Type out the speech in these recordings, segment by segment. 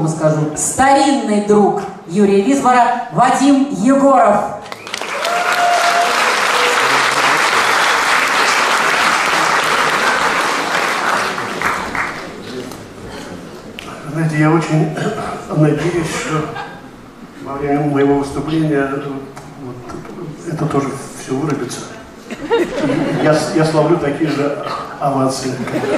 по-другому скажу, старинный друг Юрия Висбора Вадим Егоров. Знаете, я очень надеюсь, что во время моего выступления это тоже все вырубится. Я словлю такие же овации.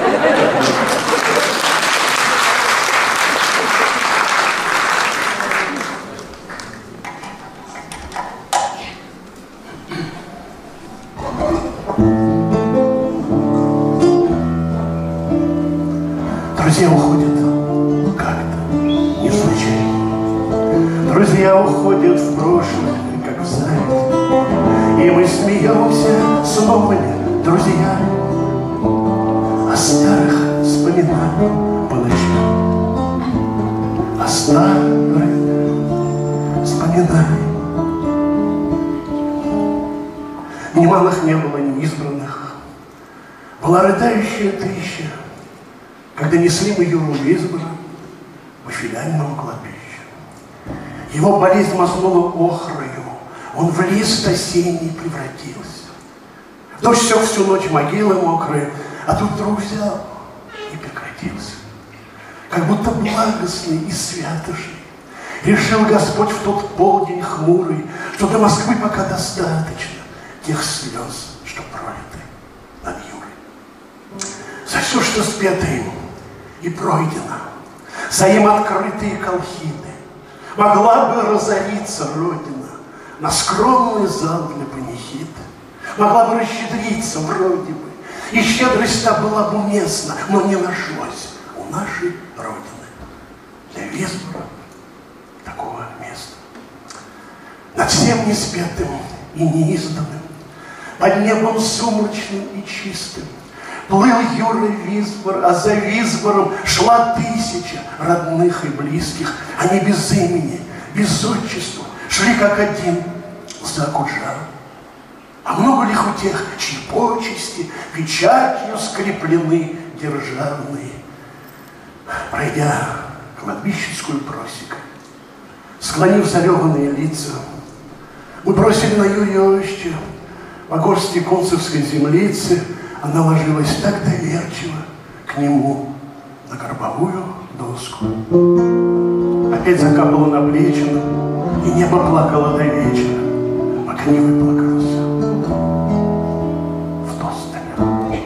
Друзья уходят как-то не случайно. Друзья уходят в прошлое, как в зайд. И мы смеемся с новыми друзьями, о старых вспоминаем по ночам, о старых вспоминаем. Немалых не было неизбранных. Была рыдающая тысяча, когда несли мы Юру Висбора по филиальному кладбищу. Его болезнь мазнула охрою, он в лист осенний превратился. Дождь сёк всю ночь могилы мокрые, а тут вдруг взял и прекратился. Как будто благостный и святошный решил Господь в тот полдень хмурый, что до Москвы пока достаточно тех слез, что пролиты над Юрой. За все, что спето ему и пройдено, за им открытые колхиды, могла бы разориться Родина на скромный зал для панихид, могла бы расщедриться вроде бы, и щедрость та была бы уместна, но не нашлось у нашей Родины для Висбора такого места. Над всем неспетым и неизданным, под небом сумрачным и чистым, плыл Юра Висбор, а за Висбором шла тысяча родных и близких. Они без имени, без отчества шли как один за Акуджаву. А много ли у тех, чьи почести печатью скреплены державные? Пройдя кладбищенскую просеку, склонив зареванные лица, мы бросили на Юрия Иосифовича по горсти концевской землицы. Она ложилась так доверчиво к нему на гробовую доску. Опять закапало на плечи, и небо плакало до вечера, пока не выплакалось в Достале.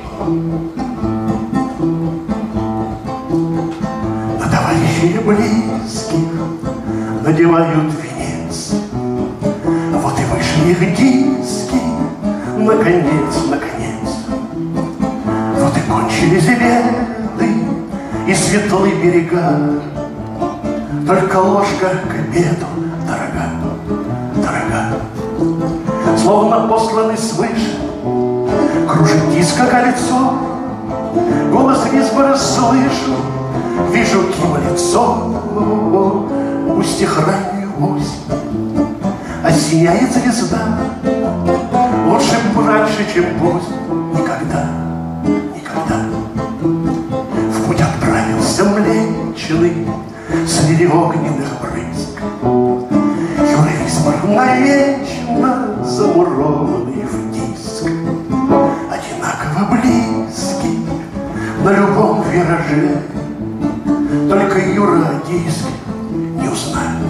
На товарищей близких надевают венец. Вот и вышли их диски, наконец, наконец. Вот и кончились беды и светлые берега. Только ложка к обеду дорога, дорога. Словно посланный свыше, кружит диско кольцо. Голос Висбора слышу, вижу к его лицо. Пусть их раннюю осень осияет звезда. Лучше раньше, чем поздно, никогда. В путь отправился млечный среди огненных брызг. Юра Висбор навечно замурованный в диск, одинаково близкий на любом вираже. Только Юра диск не узнает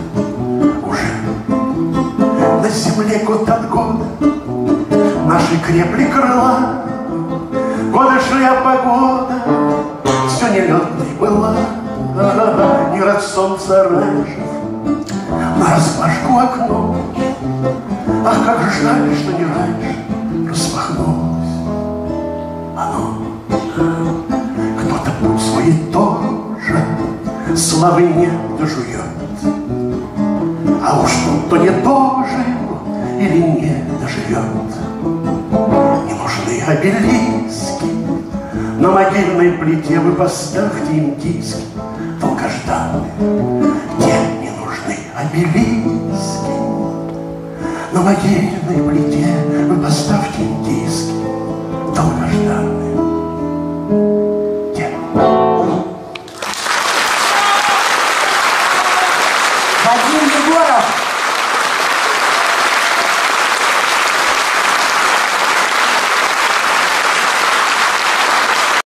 уже. На земле год от года наши крепли крыла. Годы шли, а погода все нелетной была. Не рад солнца раньше, нараспашку окно. Ах, как жаль, что не раньше распахнулось оно. Кто-то путь свой тоже славы не дожует, а уж кто не дожил или не доживет. Не нужны обелиски, на могильной плите вы поставьте им диски долгожданные. Тем не нужны обелиски, на могильной плите вы поставьте им диски долгожданные. Тем. Вадим Егоров.